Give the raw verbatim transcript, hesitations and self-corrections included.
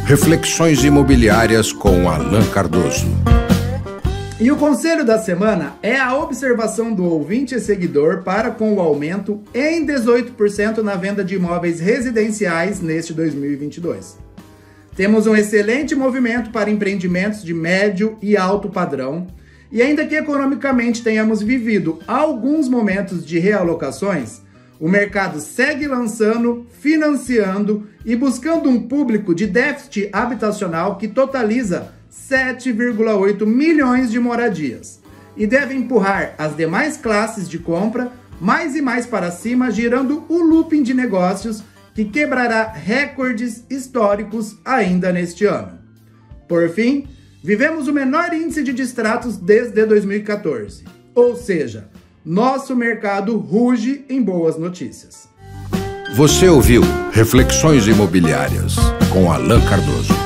Reflexões Imobiliárias com Alan Cardoso. E o conselho da semana é a observação do ouvinte e seguidor para com o aumento em dezoito por cento na venda de imóveis residenciais neste dois mil e vinte e dois. Temos um excelente movimento para empreendimentos de médio e alto padrão, e ainda que economicamente tenhamos vivido alguns momentos de realocações, o mercado segue lançando, financiando e buscando um público de déficit habitacional que totaliza sete vírgula oito milhões de moradias e deve empurrar as demais classes de compra mais e mais para cima, girando o looping de negócios que quebrará recordes históricos ainda neste ano. Por fim, vivemos o menor índice de distratos desde dois mil e quatorze, ou seja, nosso mercado ruge em boas notícias. Você ouviu Reflexões Imobiliárias com Alan Cardoso.